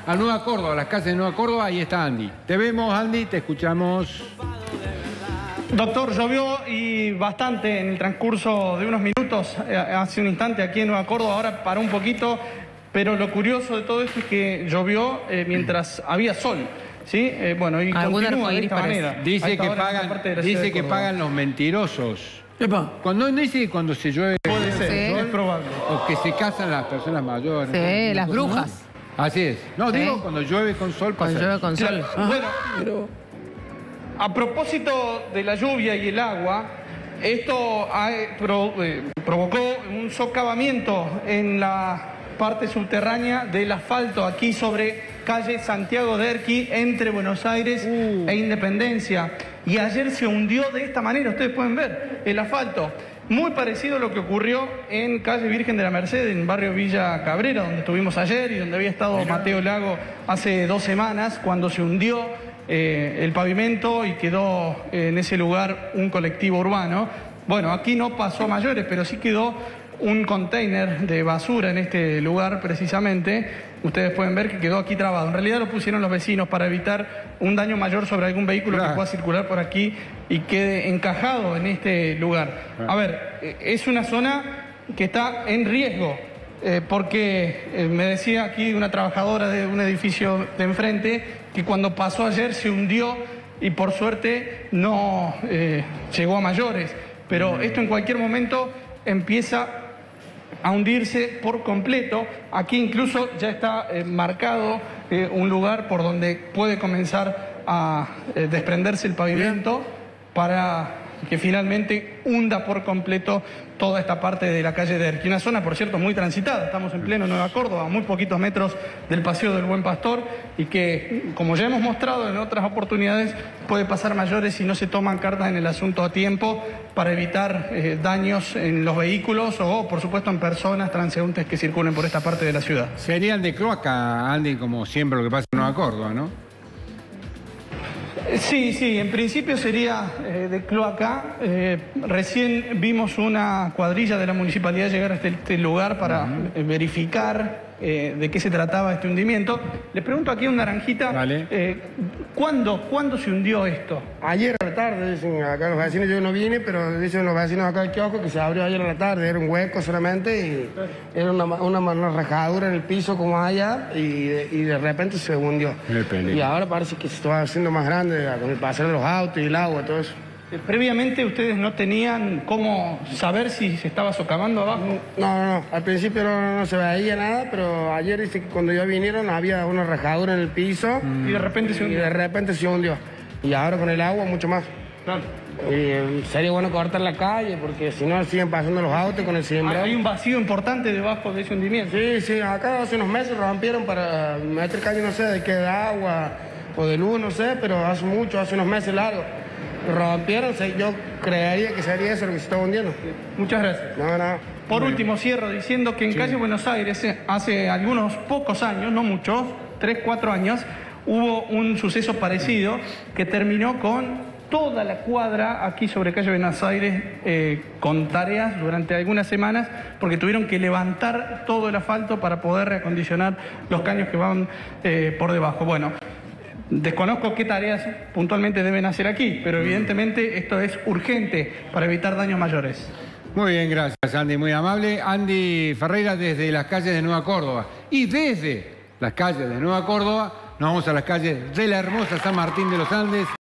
a Nueva Córdoba, a las calles de Nueva Córdoba. Ahí está Andy. Te vemos, Andy, te escuchamos. Doctor, llovió y bastante en el transcurso de unos minutos, hace un instante aquí en Nueva Córdoba, ahora paró un poquito, pero lo curioso de todo esto es que llovió mientras había sol, ¿sí? Bueno, y continúa de esta manera. Dice que pagan los mentirosos. Cuando dice que cuando se llueve... Puede ser, es probable. O que se casan las personas mayores. Sí, las brujas. ¿No? Así es. No, ¿Sí? digo cuando llueve con sol. Cuando llueve con sol. Bueno, a propósito de la lluvia y el agua, esto provocó un socavamiento en la parte subterránea del asfalto aquí sobre calle Santiago Derqui entre Buenos Aires e Independencia. Y ayer se hundió de esta manera, ustedes pueden ver el asfalto. Muy parecido a lo que ocurrió en calle Virgen de la Merced, en barrio Villa Cabrera, donde estuvimos ayer y donde había estado Mateo Lago hace 2 semanas, cuando se hundió el pavimento y quedó en ese lugar un colectivo urbano. Bueno, aquí no pasó a mayores, pero sí quedó un container de basura en este lugar precisamente. Ustedes pueden ver que quedó aquí trabado. En realidad lo pusieron los vecinos para evitar un daño mayor sobre algún vehículo que pueda circular por aquí y quede encajado en este lugar. A ver, es una zona que está en riesgo. Porque me decía aquí una trabajadora de un edificio de enfrente que cuando pasó ayer se hundió y por suerte no llegó a mayores. Pero esto en cualquier momento empieza a hundirse por completo. Aquí incluso ya está marcado un lugar por donde puede comenzar a desprenderse el pavimento para que finalmente hunda por completo toda esta parte de la calle Derqui. Una zona, por cierto, muy transitada. Estamos en pleno Nueva Córdoba, a muy poquitos metros del Paseo del Buen Pastor y que, como ya hemos mostrado en otras oportunidades, puede pasar mayores si no se toman cartas en el asunto a tiempo para evitar daños en los vehículos o, por supuesto, en personas transeúntes que circulen por esta parte de la ciudad. Serían de cloaca, Andy, como siempre lo que pasa en Nueva Córdoba, ¿no? Sí, en principio sería de cloaca. Recién vimos una cuadrilla de la municipalidad llegar a este lugar para verificar de qué se trataba este hundimiento. Les pregunto aquí a un naranjita, ¿cuándo se hundió esto? Ayer a la tarde, dicen acá los vecinos, yo no vine, pero dicen los vecinos acá del kiosco que se abrió ayer a la tarde, era un hueco solamente y era una rajadura en el piso como allá y de repente se hundió. Y ahora parece que se está haciendo más grande con el pasar de los autos y el agua, todo eso. Previamente ustedes no tenían cómo saber si se estaba socavando abajo. No, al principio no se veía nada, pero ayer dice que cuando ya vinieron había una rajadura en el piso. Y de repente se hundió. Y de repente se hundió. Y ahora con el agua mucho más. Claro. Y sería bueno cortar la calle, porque si no siguen pasando los autos con el sembrado. Hay un vacío importante debajo de ese hundimiento. Sí, acá hace unos meses rompieron para meter calle, no sé de qué, de agua o de luz, no sé, pero hace unos meses largos. Rompieron, yo creería que sería eso lo que se está hundiendo. Muchas gracias. No. Por último, cierro diciendo que en calle Buenos Aires, hace algunos pocos años, no muchos, 3, 4 años, hubo un suceso parecido que terminó con toda la cuadra aquí sobre calle Buenos Aires con tareas durante algunas semanas porque tuvieron que levantar todo el asfalto para poder reacondicionar los caños que van por debajo. Bueno, desconozco qué tareas puntualmente deben hacer aquí, pero evidentemente esto es urgente para evitar daños mayores. Muy bien, gracias, Andy, muy amable. Andy Ferreira desde las calles de Nueva Córdoba. Y desde las calles de Nueva Córdoba nos vamos a las calles de la hermosa San Martín de los Andes.